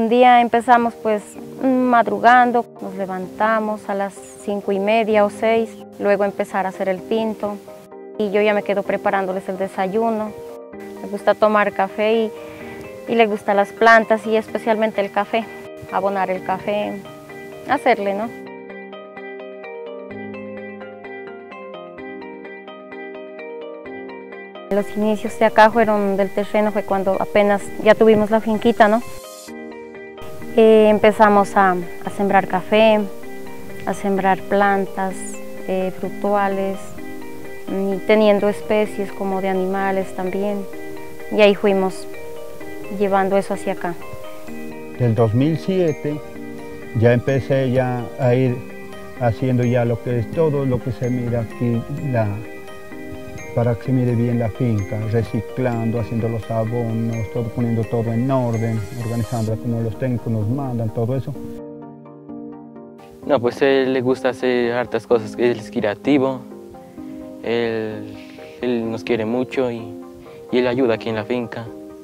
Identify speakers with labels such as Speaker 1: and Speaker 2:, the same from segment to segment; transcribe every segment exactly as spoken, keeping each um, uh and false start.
Speaker 1: Un día empezamos pues madrugando, nos levantamos a las cinco y media o seis, luego empezar a hacer el pinto y yo ya me quedo preparándoles el desayuno. Me gusta tomar café y, y le gustan las plantas y especialmente el café, abonar el café, hacerle, ¿no? Los inicios de acá fueron del terreno, fue cuando apenas ya tuvimos la finquita, ¿no? Eh, empezamos a, a sembrar café, a sembrar plantas eh, fructuales, y teniendo especies como de animales también. Y ahí fuimos llevando eso hacia acá.
Speaker 2: Del dos mil siete ya empecé ya a ir haciendo ya lo que es todo lo que se mira aquí, la, para que se mire bien la finca, reciclando, haciendo los abonos, todo, poniendo todo en orden, organizando como los técnicos nos mandan, todo eso.
Speaker 3: No, pues a él le gusta hacer hartas cosas, él es creativo, él, él nos quiere mucho y, y él ayuda aquí en la finca.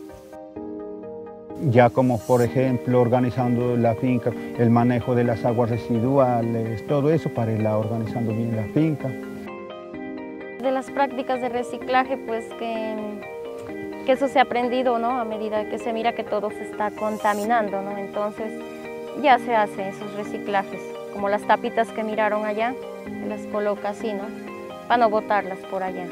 Speaker 2: Ya como por ejemplo organizando la finca, el manejo de las aguas residuales, todo eso para irla organizando bien la finca.
Speaker 1: De las prácticas de reciclaje, pues que, que eso se ha aprendido, ¿no? A medida que se mira que todo se está contaminando, ¿no? Entonces ya se hacen esos reciclajes, como las tapitas que miraron allá, se las coloca así, ¿no? Para no botarlas por allá.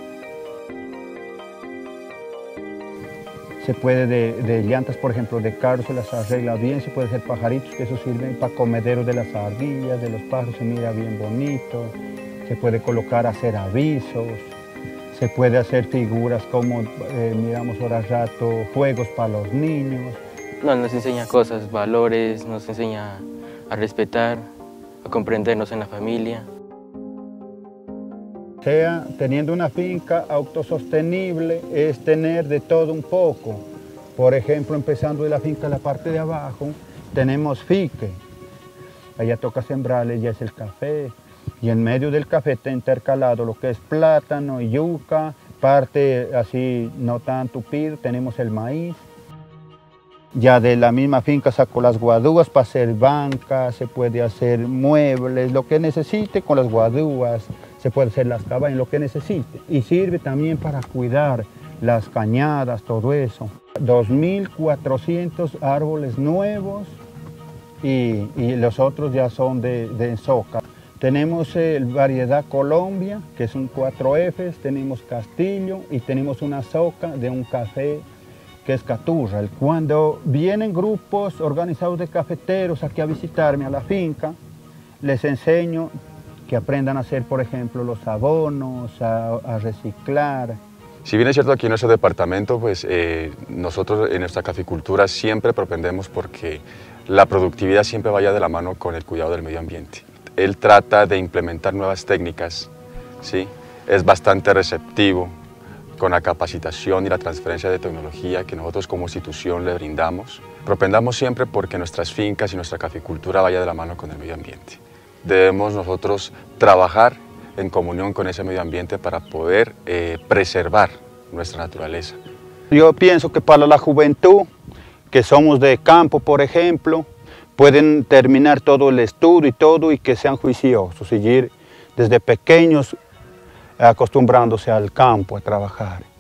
Speaker 2: Se puede de, de llantas, por ejemplo, de carros se las arregla bien, se puede hacer pajaritos, que eso sirve para comederos de las ardillas, de los pájaros, se mira bien bonito. Se puede colocar, hacer avisos, se puede hacer figuras como, eh, miramos ahora rato, juegos para los niños.
Speaker 3: No, nos enseña cosas, valores, nos enseña a respetar, a comprendernos en la familia.
Speaker 2: O sea, teniendo una finca autosostenible es tener de todo un poco. Por ejemplo, empezando de la finca, la parte de abajo, tenemos fique. Allá toca sembrarle, ya es el café. Y en medio del café está intercalado lo que es plátano, yuca, parte así no tan tupido, tenemos el maíz. Ya de la misma finca saco las guadúas para hacer bancas, se puede hacer muebles, lo que necesite con las guadúas, se puede hacer las cabañas, lo que necesite. Y sirve también para cuidar las cañadas, todo eso. dos mil cuatrocientos árboles nuevos y, y los otros ya son de, de soca. Tenemos eh, variedad Colombia, que son cuatro Fs, tenemos Castillo y tenemos una soca de un café que es Caturra. Cuando vienen grupos organizados de cafeteros aquí a visitarme a la finca, les enseño que aprendan a hacer, por ejemplo, los abonos, a, a reciclar.
Speaker 4: Si bien es cierto, aquí en nuestro departamento, pues eh, nosotros en nuestra caficultura siempre propendemos porque la productividad siempre vaya de la mano con el cuidado del medio ambiente. Él trata de implementar nuevas técnicas, ¿sí? Es bastante receptivo con la capacitación y la transferencia de tecnología que nosotros como institución le brindamos. Propendamos siempre porque nuestras fincas y nuestra caficultura vaya de la mano con el medio ambiente. Debemos nosotros trabajar en comunión con ese medio ambiente para poder eh, preservar nuestra naturaleza.
Speaker 2: Yo pienso que para la juventud, que somos de campo, por ejemplo, pueden terminar todo el estudio y todo y que sean juiciosos, seguir desde pequeños acostumbrándose al campo a trabajar.